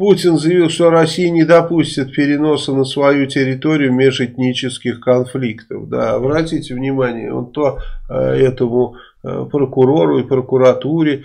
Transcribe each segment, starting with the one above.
Путин заявил, что Россия не допустит переноса на свою территорию межэтнических конфликтов. Да, обратите внимание, он то этому прокурору и прокуратуре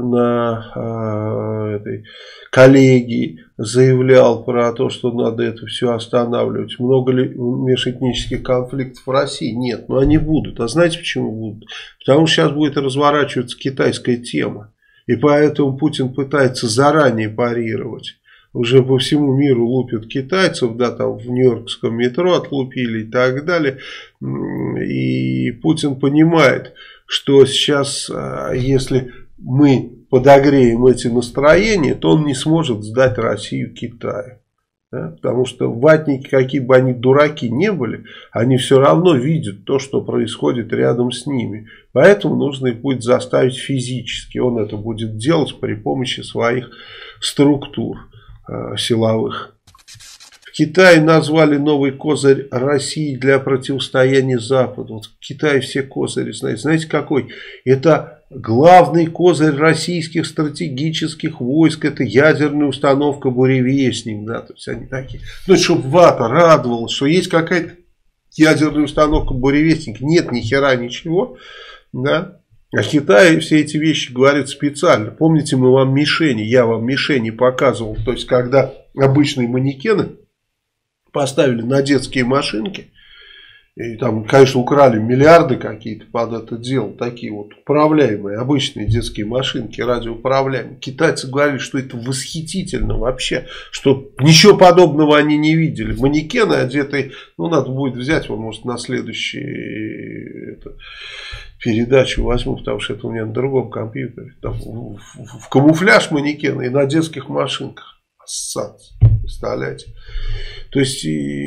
на этой коллегии заявлял про то, что надо это все останавливать. Много ли межэтнических конфликтов в России? Нет, но они будут. А знаете почему будут? Потому что сейчас будет разворачиваться китайская тема. И поэтому Путин пытается заранее парировать. Уже по всему миру лупят китайцев, да, там в нью-йоркском метро отлупили и так далее. И Путин понимает, что сейчас, если мы подогреем эти настроения, то он не сможет сдать Россию Китаю. Да? Потому что ватники, какие бы они дураки не были, они все равно видят то, что происходит рядом с ними. Поэтому нужно их будет заставить физически. Он это будет делать при помощи своих структур силовых. В Китае назвали новый козырь России для противостояния Западу. Вот в Китае все козыри знаете. Знаете какой? Это главный козырь российских стратегических войск. Это ядерная установка «Буревестник». Да, то есть они такие. Ну, чтобы вата радовалась, что есть какая-то ядерная установка «Буревестник». Нет ни хера ничего. Да. А Китай все эти вещи говорит специально. Помните, мы вам мишени, я вам мишени показывал. То есть, когда обычные манекены поставили на детские машинки, и там, конечно, украли миллиарды какие-то под это дело, такие вот управляемые, обычные детские машинки, радиоуправляемые. Китайцы говорили, что это восхитительно вообще, что ничего подобного они не видели. Манекены одетые, ну, надо будет взять, вот, может, на следующую передачу возьму, потому что это у меня на другом компьютере. Там, в камуфляж манекены и на детских машинках. Ассоциация, представляете? То есть,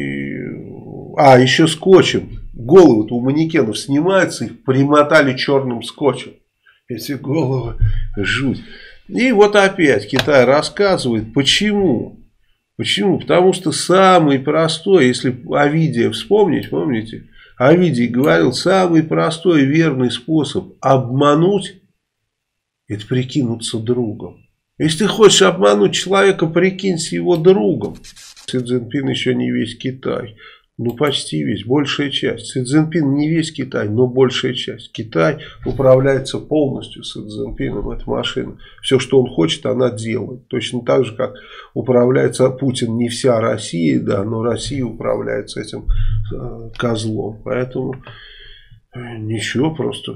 еще скотчем. Головы-то у манекенов снимаются, их примотали черным скотчем. Эти головы, жуть. И вот опять Китай рассказывает, почему. Почему? Потому что самый простой, если Овидия вспомнить, помните? Овидий говорил, самый простой и верный способ обмануть, это прикинуться другом. Если ты хочешь обмануть человека, прикинься его другом. Си Цзиньпин еще не весь Китай. Ну, почти весь, большая часть. Си Цзиньпин не весь Китай, но большая часть. Китай управляется полностью Си Цзиньпином, эта машина. Все, что он хочет, она делает. Точно так же, как управляется Путин, не вся Россия, да, но Россия управляется этим козлом. Поэтому ничего, просто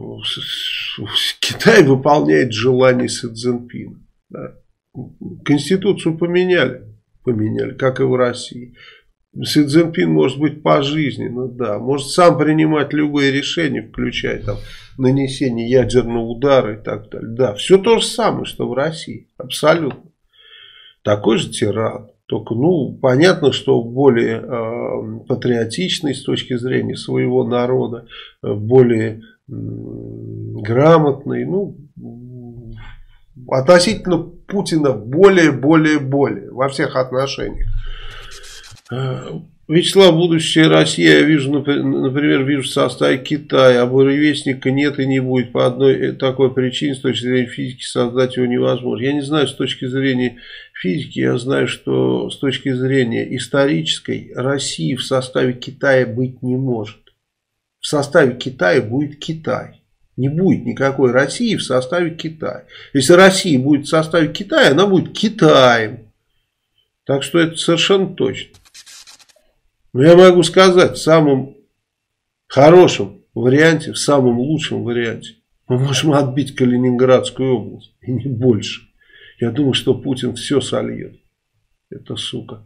Китай выполняет желание Си Цзиньпина. Да. Конституцию поменяли, как и в России. Си Цзиньпин может быть пожизненно, да, может сам принимать любые решения, включая там нанесение ядерного удара и так далее. Да, все то же самое, что в России, абсолютно. Такой же тиран, только, ну, понятно, что более патриотичный с точки зрения своего народа, более грамотный, ну, относительно Путина более во всех отношениях. Вячеслав, будущее России, я вижу, например, вижу в составе Китая, а буревестника нет и не будет по одной такой причине, с точки зрения физики создать его невозможно. Я не знаю с точки зрения физики, я знаю, что с точки зрения исторической России в составе Китая быть не может. В составе Китая будет Китай. Не будет никакой России в составе Китая. Если Россия будет в составе Китая, она будет Китаем. Так что это совершенно точно. Но я могу сказать, в самом хорошем варианте, в самом лучшем варианте, мы можем отбить Калининградскую область. И не больше. Я думаю, что Путин все сольет. Это сука.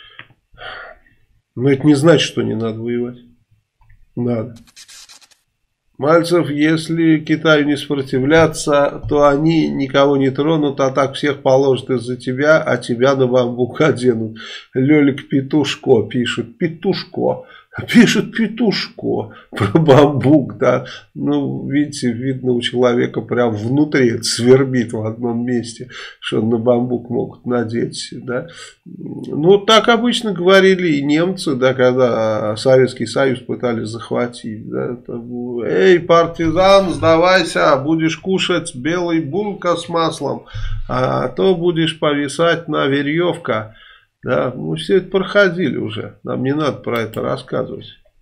Но это не значит, что не надо воевать. Надо. Мальцев, если Китаю не сопротивляться, то они никого не тронут, а так всех положат из-за тебя, а тебя на бамбук оденут. Лёлик Петушко пишет. Петушко. Пишет Петушко про бамбук, да. Ну, видите, видно, у человека прям внутри это свербит в одном месте, что на бамбук могут надеть, да. Ну, так обычно говорили и немцы, да, когда Советский Союз пытались захватить, да. Эй, партизан, сдавайся, будешь кушать белый булка с маслом, а то будешь повисать на веревка. Да, мы все это проходили уже. Нам не надо про это рассказывать.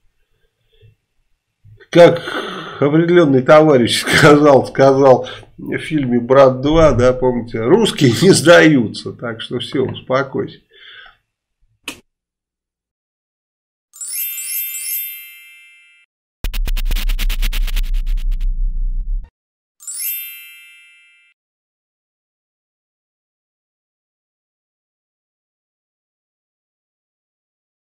Как определенный товарищ сказал в фильме «Брат 2», да, помните, русские не сдаются. Так что все, успокойся.